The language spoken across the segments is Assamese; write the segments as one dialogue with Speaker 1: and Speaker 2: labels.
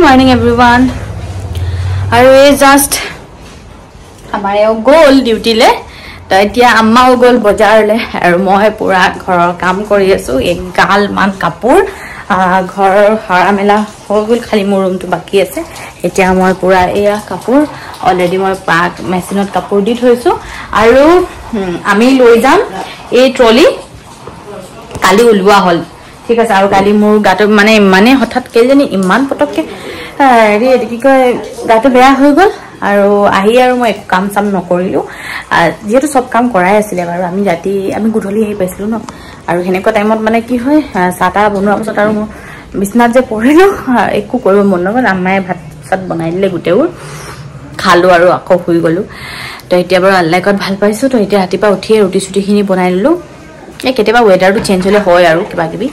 Speaker 1: morning everyone. আৰু এই জাস্ট আমাৰ গ'ল ডিউটিলে তো এতিয়া আম্মাও গ'ল বজাৰলে আৰু মই পুৰা ঘৰৰ কাম কৰি আছো এক গাল মান কাপোৰ ঘৰ হৰা মেলা হৈ গ'ল খালি মোৰ ৰুমটো বাকি আছে এতিয়া মই পুৰা এয়া কাপোৰ অলৰেডি মই পাক মেচিনত কাপোৰ দি থৈছো আৰু আমি লৈ যাম এই ট্ৰলি কালি উলুৱা হল ঠিক আছে আৰু কালি মোৰ গাটো মানে হঠাৎ কেজনি ইমান পটককে হেৰি কি কয় গাটো বেয়া হৈ গ'ল আৰু আহি আৰু মই কাম চাম নকৰিলো যেহেতু সব কাম কৰাই আছিলে বাৰু আমি গুধলি আহি পাইছিলো ন আৰু হেনেকুৱা টাইমত মানে কি হয় সাতা বনোৱাৰ পিছত আৰু মই বিছনাত যে পৰিলো একো কৰিব মন নগল আম্মায়ে ভাত সাত বনাই দিলে গুটেউৰ খালো আৰু আকৌ শুই গলো তো এতিয়া বাৰু আল্লাহকত ভাল পাইছো তো এতিয়া ৰাতিপা উঠিয়ে ৰুটি চুটিখিনি বনাই ললো এই কেতিয়াবা ওয়েদাৰটো চেঞ্জ হলে হয় আৰু কিবা কিবি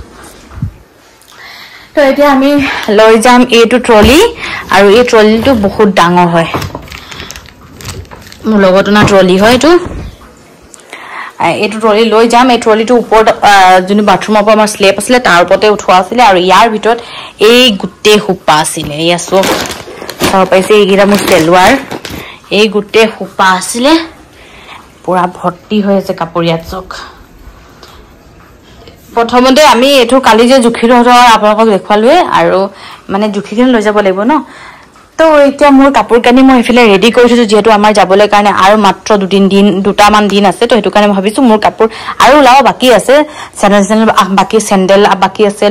Speaker 1: তো এতিয়া আমি লৈ যাম এইটো ট্ৰলি আৰু এই ট্ৰলিটো বহুত ডাঙৰ হয় মোৰ লগতনা ট্ৰলি হয় এইটো ট্ৰলি লৈ যাম এই ট্ৰলিটো ওপৰত যোন বাথৰুমৰ পৰা আমাৰ স্লেপ আছিল তাৰ ওপৰতে উঠোৱা আছিল আৰু ইয়াৰ ভিতৰত এই গুটে হুপা আছিল এয়া সব চাও পাইছে এইগিৰা মোৰ সেলৱাৰ এই গুটে হুপা আছিল পুৰা ভৰ্তি হৈ আছে কাপোৰিয়াত চক প্ৰথমতে আমি এটো কালি যে জুখিৰ আপোনাক দেখুৱালোৱে আৰু মানে জুখিখিনি লৈ যাব লাগিব ন তো এতিয়া মোৰ কাপোৰ কানি মই ইফালে ৰেডি কৰি থৈছো যেহেতু আমাৰ যাবলৈ কাৰণে আৰু মাত্ৰ দুটামান দিন আছে তো হেতু কাৰণে মই ভাবিছো মোৰ কাপোৰ আৰু লাও বাকি আছে চেন্ডেল বাকি আছে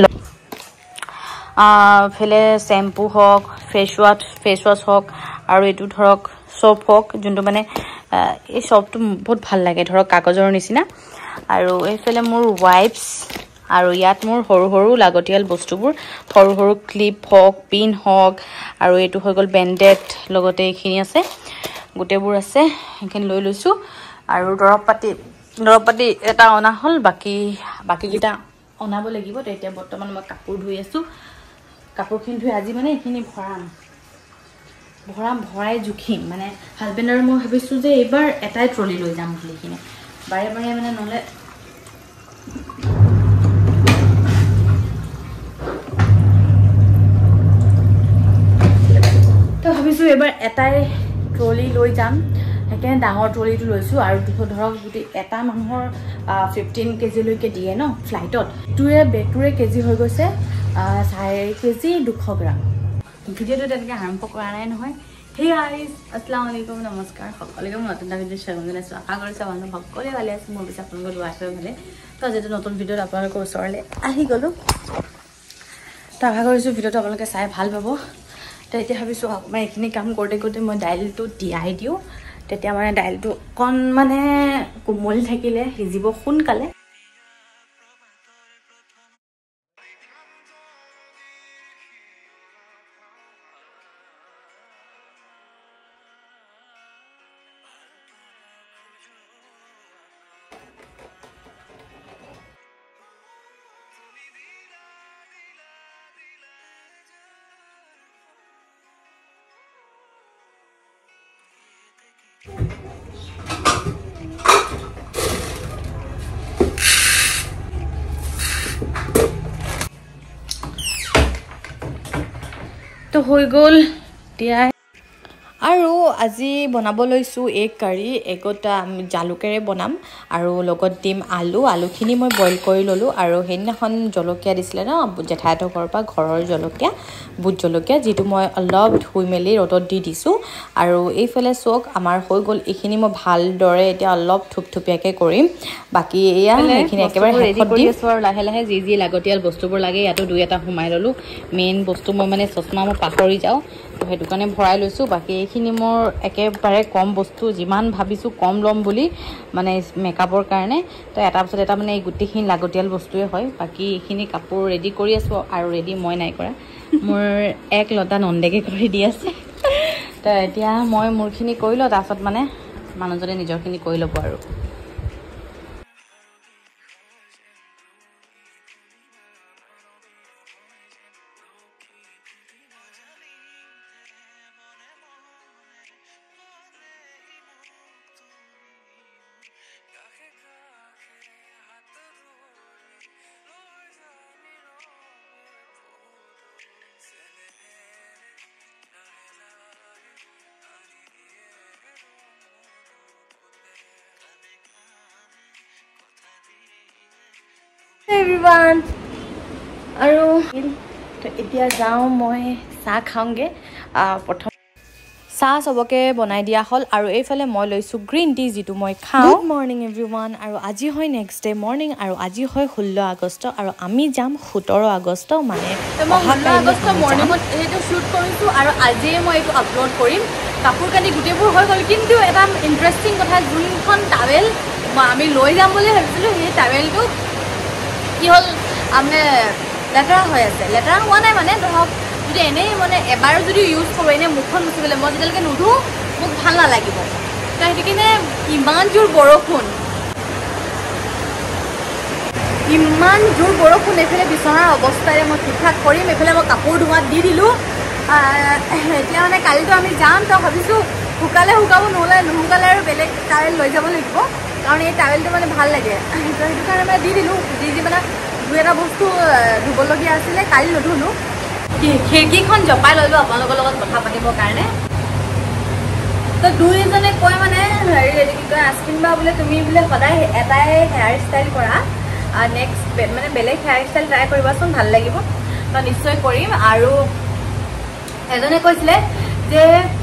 Speaker 1: ফেলে শ্যাম্পু হক ফেস ওয়াশ হক আৰু এটো ধৰক সোপ হক যোনটো মানে এই সোপটো বহুত ভাল লাগে ধৰক কাগজৰ নিচিনা আৰু এইফালে মোৰ ওয়াইপস আৰু ইয়াত মোৰ সৰু সৰু লাগতিয়াল বস্তুবোৰ সৰু সৰু ক্লিপ হক পিন হক আৰু এটো হৈ গল বেন্ডেড লগতে এইখিনি আছে গুটেবোৰ আছে এইখিনি লৈ লৈছো আৰু দৰব পাতি এটা অনা হল বাকি কিটা অনাব লাগিব তো এতিয়া বৰ্তমান মই কাপোৰ ধুই আছো কাপোৰখিনি ধুই আজি মানে এইখিনি ভৰাই জুখিম মানে হাজবেণ্ড আৰু মই ভাবিছো যে এবাৰ এটাই ট্ৰলি লৈ যাম বুলিখিনি বাৰে মানে নলে তো ভাবিছো এবাৰ এটাই ট্ৰলি লৈ যাম হেকে ডাঙৰ ট্ৰলিটো লৈছো আৰু ধৰক যদি এটা মানুহৰ 15 কেজি লৈকে দিয়ে ন ফ্লাইটত বেগটোৰে কেজি হৈ গৈছে 4.5 কেজি 200 গ্ৰাম ভিডিওটো তেনেকৈ আৰম্ভ কৰা নাই নহয় হে গাইজ আসসালামু আলাইকুম নমস্কাৰ সকলোকে মই নতুন ভিডিঅ' স্বাগতম জনাইছো আশা কৰিছো আপোনালোক সকলোৱে ভালে আছে মোৰ বিশ্বাস আপোনালোকৰ দোৱা আছে ভালে তো যেটো নতুন ভিডিঅ'ত আপোনালোকৰ ওচৰলৈ আহি গলো তো আশা কৰিছো ভিডিঅ'টো আপোনালোকে চাই ভাল পাব তো এতিয়া ভাবিছো মই এইখিনি কাম কৰোঁতে মই দাইলটো তিয়াই দিও তেতিয়া মানে দাইলটো কোন মানে কোমল থাকিলে সিজিব সোনকালে তো হৈ গল তিয়াই আৰু আজি বনাব লৈছো এক কাৰি একটা আমি জালুকেৰে বনাম আৰু লগত দিম আলুখিনি মই বইল কৰি ললো আৰু হেদিনাখন জলকীয়া দিছিলে ন জেঠাইহঁতৰ ঘৰৰ পৰা ঘৰৰ জলকীয়া বুট জলকীয়া যেটো মই অলপ ধুই মেলি ৰ'দত দি দিছো আৰু এইফালে চক আমাৰ হৈ গল এইখিনি মই ভালদৰে এতিয়া অলপ থুপথুপিয়াকে কৰিম বাকি এয়া এইখিনি একেবাৰে ৰেডি কৰি আছো আৰু লাহে লাহে যি লাগতিয়াল বস্তুবোৰ লাগে ইয়াতো দুই এটা সোমাই ললো মেইন বস্তু মই মানে চশমা মই পাহৰি যাও তো হেতু কাৰণে ভৰাই লৈছো বাকি এইখিনি মোৰ একেবাৰে কম বস্তু যিমান ভাবিছো কম লম বুলি মানে মেকআপৰ কাৰণে তো এটা পিছত এটা মানে এই গুটিখিনি লাগতিয়াল বস্তুৱে হয় বাকি এইখিনি কাপোৰ ৰেডি কৰি আছো আৰু ৰেডি মই নাই কৰা মোৰ এক লতা নন্দেকে কৰি দি আছে তো এতিয়া মই মোৰখিনি কৰি ল তাৰছত মানে মানুহজনে নিজৰখিনি কৰি ল'ব আৰু এভৰিৱান আৰু এতিয়া যাওঁ মই চাহ খাওঁগে প্ৰথম চাহ সবকে বনাই দিয়া হ'ল আৰু এইফালে মই লৈছোঁ গ্ৰীণ টি যিটো মই খাওঁ গুড মৰ্ণিং এভৰিৱান আৰু আজি হয় নেক্সট ডে মৰ্ণিং আৰু আজি হয় 16 আগষ্ট আৰু আমি যাম 17 আগষ্ট মানে মই 16 আগষ্ট মৰ্ণিঙত এইটো শ্বুট কৰিছোঁ আৰু আজিয়ে মই এইটো আপলোড কৰিম কাপোৰ কানি গোটেইবোৰ হৈ গ'ল কিন্তু এটা ইণ্টাৰেষ্টিং কথা যোনখন টাৱেল আমি লৈ যাম বুলি ভাবিছিলোঁ সেই টাৱেলটো কি হ'ল মানে লেতেৰা হৈ আছে লেতেৰা হোৱা নাই মানে ধৰক যদি এনেই মানে এবাৰ যদি ইউজ কৰোঁ এনেই মুখখন মুচিবলৈ মই যেতিয়ালৈকে নুধো মোক ভাল নালাগিব তো সেইটো কিনে ইমান জোৰ বৰষুণ এইফালে বিচনাৰ অৱস্থাৰে মই ঠিক ঠাক কৰিম এইফালে মই কাপোৰ ধোৱাত দি দিলোঁ এতিয়া মানে কালিতো আমি যাম তো ভাবিছোঁ শুকালে শুকাব নহ'লে নুশুকালে আৰু বেলেগ টাৱেল লৈ যাব লাগিব কাৰণ এই টাৱেলটো মানে ভাল লাগে তো সেইটো কাৰণে মানে দি দিলোঁ দি মানে দুই এটা বস্তু ধুবলগীয়া আছিলে কালি নুধুলোঁ খিৰিকীখন জপাই ল'লোঁ আপোনালোকৰ লগত কথা পাতিবৰ কাৰণে তো দুইজনে কয় মানে হেৰি কি কয় আস্কিন বা বোলে তুমি বোলে সদায় এটাই হেয়াৰ ষ্টাইল কৰা নেক্সট মানে বেলেগ হেয়াৰ ষ্টাইল ট্ৰাই কৰিবাচোন ভাল লাগিব তো নিশ্চয় কৰিম আৰু এজনে কৈছিলে যে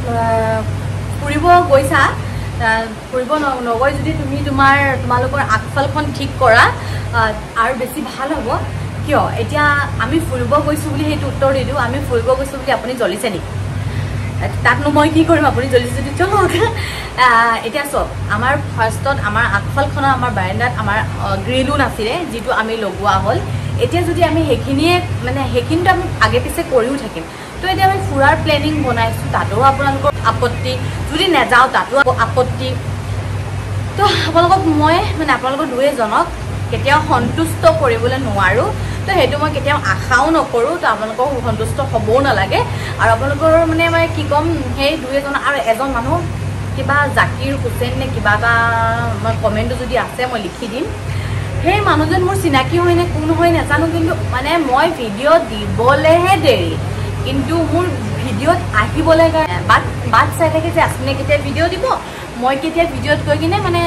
Speaker 1: ফুৰিব গৈছা ফুৰিব নগৈ যদি তুমি তোমালোকৰ আগফালখন ঠিক কৰা আৰু বেছি ভাল হ'ব কিয় এতিয়া আমি ফুৰিব গৈছোঁ বুলি সেইটো উত্তৰ দি দিওঁ আমি ফুৰিব গৈছোঁ বুলি আপুনি জ্বলিছে নেকি তাতনো মই কি কৰিম আপুনি জ্বলিছে যদি চলক এতিয়া চব আমাৰ ফাৰ্ষ্টত আমাৰ আগফালখনৰ আমাৰ বাৰাণ্ডাত আমাৰ গ্ৰিলো নাছিলে যিটো আমি লগোৱা হ'ল এতিয়া যদি আমি সেইখিনিতো আমি আগে পিছে কৰিও থাকিম তো এতিয়া আমি ফুৰাৰ প্লেনিং বনাইছোঁ তাতো আপোনালোকৰ আপত্তি যদি নাযাওঁ তাতো আপত্তি তো আপোনালোকৰ দুয়ে জনক কেতিয়াও সন্তুষ্ট কৰিবলৈ নোৱাৰোঁ তো সেইটো মই কেতিয়াও আশাও নকৰোঁ তো আপোনালোকৰ সন্তুষ্ট হ'বও নালাগে আৰু আপোনালোকৰ মানে মই কি ক'ম সেই দুই এজন আৰু এজন মানুহ কিবা জাকিৰ হুছেইন নে কিবা এটা মই কমেণ্টটো যদি আছে মই লিখি দিম সেই মানুহজন মোৰ চিনাকি হয় নে কোন হয় নাজানো কিন্তু মানে মই ভিডিঅ' দিবলৈহে দেৰি কিন্তু মোৰ ভিডিঅ'ত আহিবলৈ বাট চাই থাকে যে আপুনি কেতিয়া ভিডিঅ' দিব মই কেতিয়া ভিডিঅ'ত গৈ কিনে মানে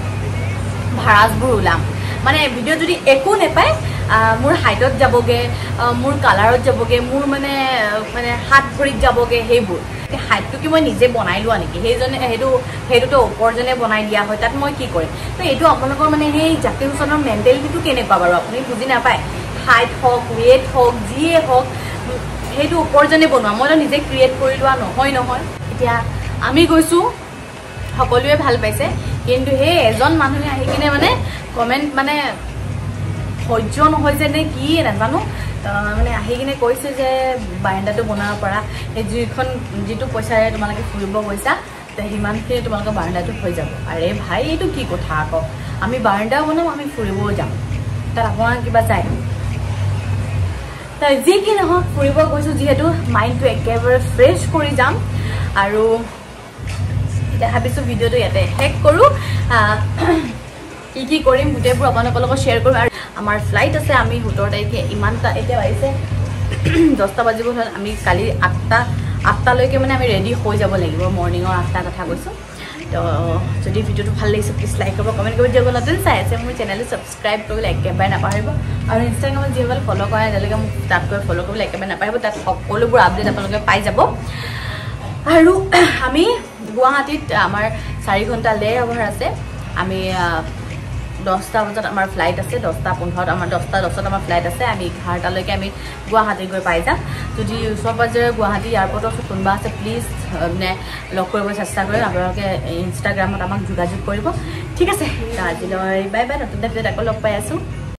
Speaker 1: ভাৰাজবোৰ ওলাম মানে ভিডিঅ' যদি একো নাপায় মোৰ হাইটত যাবগৈ মোৰ কালাৰত যাবগৈ মোৰ মানে হাত ভৰিত যাবগৈ সেইবোৰ হাইটটো কি মই নিজে বনাই লোৱা নেকি সেইটোতো ওপৰজনে বনাই দিয়া হয় তাত মই কি কৰিম তো এইটো আপোনালোকৰ মানে সেই জাকিৰ হুছেইনৰ মেণ্টেলিটিটো কেনেকুৱা বাৰু আপুনি বুজি নাপায় হাইট হওক ৱেইট হওক যিয়ে হওক সেইটো ওপৰজনে বনোৱা মইতো নিজে ক্ৰিয়েট কৰি লোৱা নহয় এতিয়া আমি গৈছোঁ সকলোৱে ভাল পাইছে কিন্তু সেই এজন মানুহে আহি কিনে মানে কমেণ্ট মানে সহ্য নহয় যে নে কি নাজানো মানে আহি কিনে কৈছে যে বাৰাণ্ডাটো বনাব পৰা সেই যিটো পইচাৰে তোমালোকে ফুৰিব গৈছা সিমানখিনি তোমালোকৰ বাৰাণ্ডাটো হৈ যাব আৰে ভাই এইটো কি কথা আকৌ আমি বাৰাণ্ডাও বনাম আমি ফুৰিবও যাম তাত আপোনাৰ কিবা যায় যি কি নহওক ফুৰিব গৈছোঁ যিহেতু মাইণ্ডটো একেবাৰে ফ্ৰেছ কৰি যাম আৰু এতিয়া ভাবিছোঁ ভিডিঅ'টো ইয়াতে শেষ কৰোঁ কি কৰিম গোটেইবোৰ আপোনালোকৰ লগত শ্বেয়াৰ কৰিম আৰু আমাৰ ফ্লাইট আছে আমি 17 তাৰিখে ইমানটা এতিয়া বাজিছে 10টা বাজিব হ'ল আমি কালি 8টালৈকে মানে আমি ৰেডি হৈ যাব লাগিব মৰ্ণিঙৰ 8টা কথা কৈছোঁ তো যদি ভিডিঅ'টো ভাল লাগিছে প্লিজ লাইক কৰিব কমেণ্ট কৰিব যিসকল নতুন চাই আছে মোৰ চেনেলটো ছাবস্ক্ৰাইব কৰিবলৈ একেবাৰে নাপাহৰিব আৰু ইনষ্টাগ্ৰামত যিসকল ফ'ল' কৰা এতিয়ালৈকে মোক তাত গৈ ফ'ল' কৰিবলৈ একেবাৰে নাপাহৰিব তাত সকলোবোৰ আপডেট আপোনালোকে পাই যাব আৰু আমি গুৱাহাটীত আমাৰ 4 ঘণ্টা লে অভাৰ আছে আমি 10টা বজাত আমাৰ ফ্লাইট আছে 10টা 15 আমাৰ 10টা 10ত আমাৰ ফ্লাইট আছে আমি 11টালৈকে আমি গুৱাহাটী গৈ পাই যাম যদি ওচৰ পাজৰে গুৱাহাটী এয়াৰপৰ্টৰ কোনোবা আছে প্লিজ মানে লগ কৰিবলৈ চেষ্টা কৰিম আপোনালোকে ইনষ্টাগ্ৰামত আমাক যোগাযোগ কৰিব ঠিক আছে আজিলৈ বাই বাই নতুন ভিডিঅ'ত আকৌ লগ পাই আছোঁ